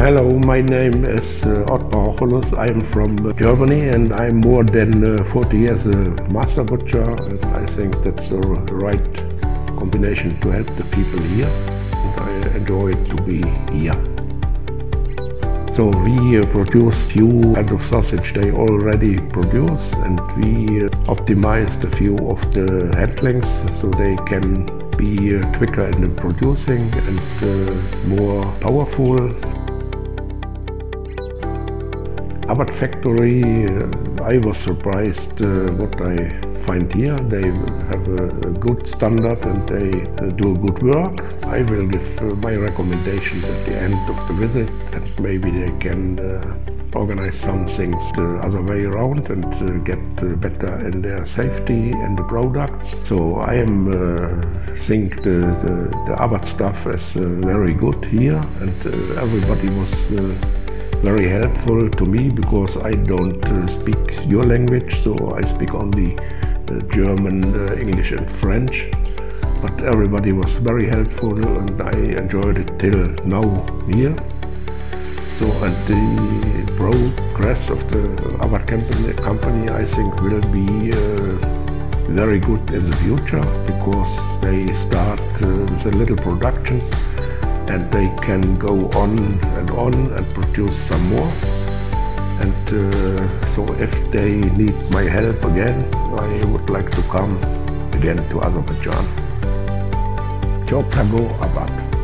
Hello, my name is Ottmar Ocholus. I'm from Germany and I'm more than 40 years a master butcher, and I think that's the right combination to help the people here, and I enjoy to be here. So we produce few kind of sausage they already produce, and we optimized a few of the handlings so they can be quicker in the producing and more powerful. Abarth factory, I was surprised what I find here. They have a good standard and they do good work. I will give my recommendations at the end of the visit, and maybe they can organize some things the other way around and get better in their safety and the products. So I think the Abarth stuff is very good here, and everybody was very helpful to me because I don't speak your language, so I speak only German, English and French. But everybody was very helpful and I enjoyed it till now here. So, and the progress of the Abarth company I think will be very good in the future, because they start with a little production and they can go on and produce some more. And so if they need my help again, I would like to come again to Azerbaijan. Ciao, Abarth.